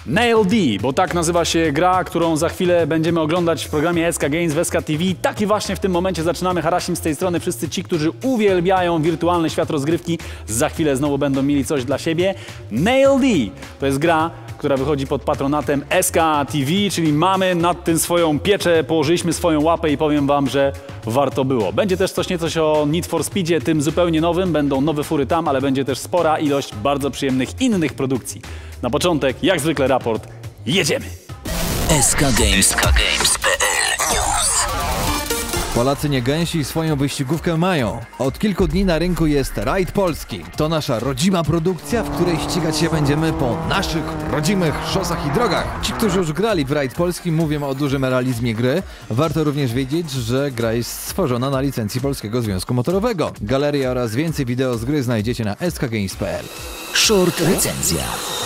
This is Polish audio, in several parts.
Nail D, bo tak nazywa się gra, którą za chwilę będziemy oglądać w programie SK Games w SK TV. Tak i właśnie w tym momencie zaczynamy. Harasim z tej strony. Wszyscy ci, którzy uwielbiają wirtualny świat rozgrywki, za chwilę znowu będą mieli coś dla siebie. Nail D to jest gra, która wychodzi pod patronatem SK TV, czyli mamy nad tym swoją pieczę, położyliśmy swoją łapę i powiem wam, że warto było. Będzie też coś nieco o Need for Speedzie, tym zupełnie nowym. Będą nowe fury tam, ale będzie też spora ilość bardzo przyjemnych innych produkcji. Na początek, jak zwykle, raport. Jedziemy! SK Games.pl News. Polacy nie gęsi swoją wyścigówkę mają. Od kilku dni na rynku jest Raid Polski. To nasza rodzima produkcja, w której ścigać się będziemy po naszych rodzimych szosach i drogach. Ci, którzy już grali w Raid Polski, mówią o dużym realizmie gry. Warto również wiedzieć, że gra jest stworzona na licencji Polskiego Związku Motorowego. Galerię oraz więcej wideo z gry znajdziecie na skgames.pl. Short recenzja.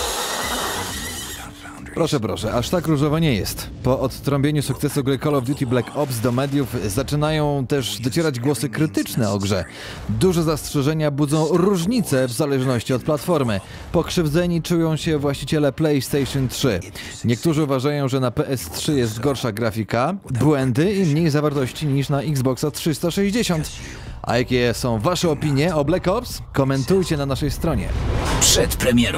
Proszę, aż tak różowo nie jest. Po odtrąbieniu sukcesu gry Call of Duty Black Ops do mediów zaczynają też docierać głosy krytyczne o grze. Duże zastrzeżenia budzą różnice w zależności od platformy. Pokrzywdzeni czują się właściciele PlayStation 3. Niektórzy uważają, że na PS3 jest gorsza grafika, błędy i mniej zawartości niż na Xboxa 360. A jakie są wasze opinie o Black Ops? Komentujcie na naszej stronie. Przed premierą.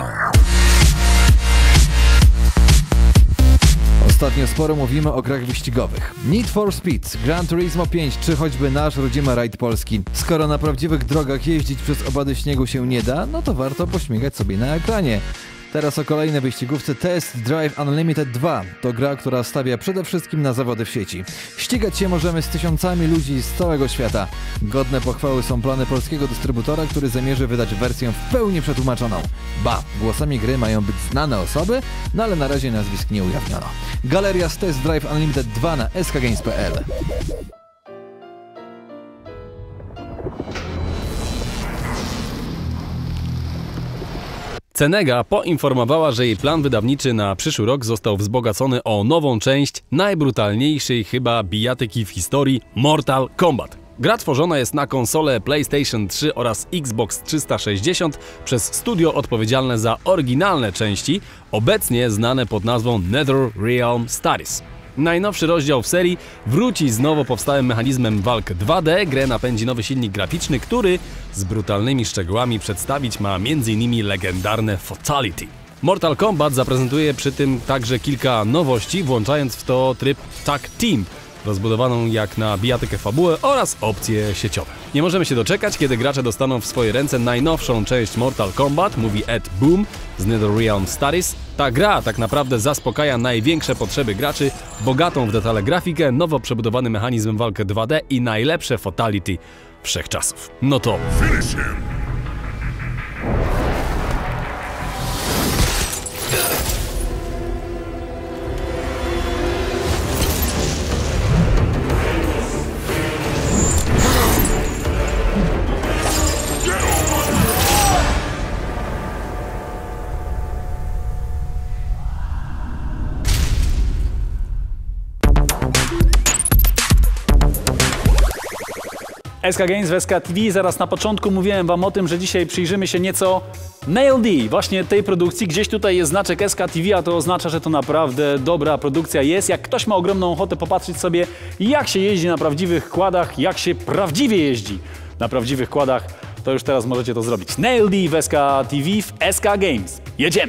Ostatnio sporo mówimy o grach wyścigowych. Need for Speed, Gran Turismo 5 czy choćby nasz rodzimy Raid Polski. Skoro na prawdziwych drogach jeździć przez opady śniegu się nie da, no to warto pośmigać sobie na ekranie. Teraz o kolejnej wyścigówce Test Drive Unlimited 2. To gra, która stawia przede wszystkim na zawody w sieci. Ścigać się możemy z tysiącami ludzi z całego świata. Godne pochwały są plany polskiego dystrybutora, który zamierzy wydać wersję w pełni przetłumaczoną. Ba, głosami gry mają być znane osoby, no ale na razie nazwisk nie ujawniono. Galeria z Test Drive Unlimited 2 na skgames.pl. Cenega poinformowała, że jej plan wydawniczy na przyszły rok został wzbogacony o nową część najbrutalniejszej chyba bijatyki w historii Mortal Kombat. Gra tworzona jest na konsole PlayStation 3 oraz Xbox 360 przez studio odpowiedzialne za oryginalne części, obecnie znane pod nazwą NetherRealm Studios. Najnowszy rozdział w serii wróci z nowo powstałym mechanizmem walk 2D, grę napędzi nowy silnik graficzny, który z brutalnymi szczegółami przedstawić ma m.in. legendarne Fatality. Mortal Kombat zaprezentuje przy tym także kilka nowości, włączając w to tryb Tag Team, rozbudowaną jak na bijatykę fabułę oraz opcje sieciowe. Nie możemy się doczekać, kiedy gracze dostaną w swoje ręce najnowszą część Mortal Kombat, mówi Ed Boon z NetherRealm Studios. Ta gra tak naprawdę zaspokaja największe potrzeby graczy, bogatą w detale grafikę, nowo przebudowany mechanizm walki 2D i najlepsze fatality wszechczasów. No to finish him! SK Games w SK TV. Zaraz na początku mówiłem wam o tym, że dzisiaj przyjrzymy się nieco Nail D, właśnie tej produkcji. Gdzieś tutaj jest znaczek SK TV, a to oznacza, że to naprawdę dobra produkcja jest. Jak ktoś ma ogromną ochotę popatrzeć sobie, jak się jeździ na prawdziwych kładach, jak się prawdziwie jeździ na prawdziwych kładach, to już teraz możecie to zrobić. Nail D w SK TV, w SK Games. Jedziemy!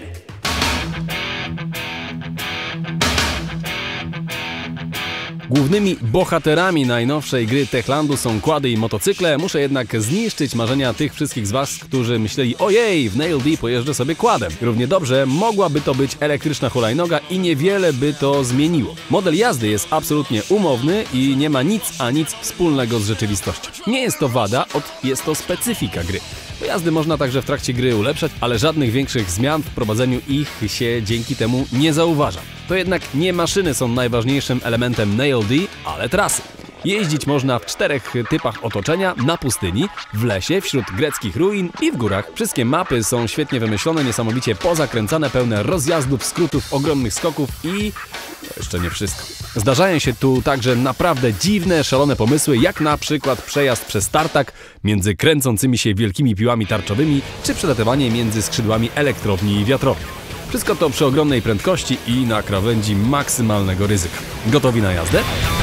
Głównymi bohaterami najnowszej gry Techlandu są kłady i motocykle. Muszę jednak zniszczyć marzenia tych wszystkich z was, którzy myśleli: ojej, w Nail D pojeżdżę sobie kładem. Równie dobrze mogłaby to być elektryczna hulajnoga i niewiele by to zmieniło. Model jazdy jest absolutnie umowny i nie ma nic wspólnego z rzeczywistością. Nie jest to wada, jest to specyfika gry. Pojazdy można także w trakcie gry ulepszać, ale żadnych większych zmian w prowadzeniu ich się dzięki temu nie zauważa. To jednak nie maszyny są najważniejszym elementem Nail D, ale trasy. Jeździć można w 4 typach otoczenia: na pustyni, w lesie, wśród greckich ruin i w górach. Wszystkie mapy są świetnie wymyślone, niesamowicie pozakręcane, pełne rozjazdów, skrótów, ogromnych skoków i jeszcze nie wszystko. Zdarzają się tu także naprawdę dziwne, szalone pomysły, jak na przykład przejazd przez tartak między kręcącymi się wielkimi piłami tarczowymi, czy przelatywanie między skrzydłami elektrowni wiatrowych. Wszystko to przy ogromnej prędkości i na krawędzi maksymalnego ryzyka. Gotowi na jazdę?